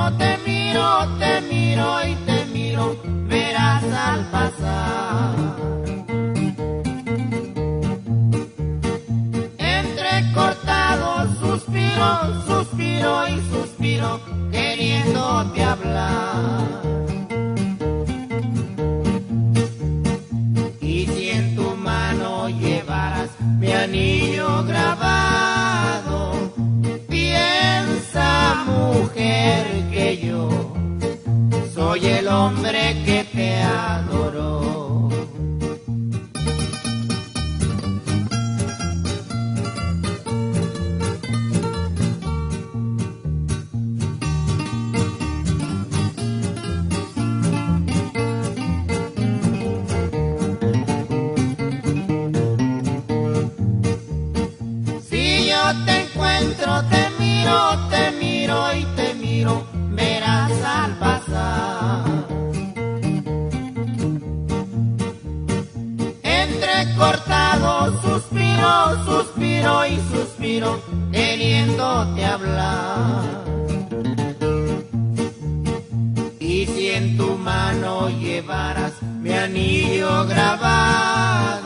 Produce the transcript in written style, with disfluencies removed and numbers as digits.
te miro y te miro, verás al pasar. Entrecortado suspiro, suspiro y suspiro, queriéndote hablar. Y si en tu mano llevaras mi anillo grabado, piensa, mujer, que yo soy el hombre que te adoró. Si yo te encuentro, te miro y te miro, verás al pasar. Entrecortado suspiro, suspiro y suspiro, queriéndote hablar. Y si en tu mano llevaras mi anillo grabado,